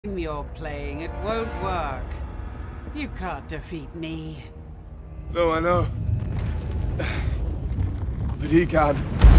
You're playing, it won't work. You can't defeat me. No, I know. But he can.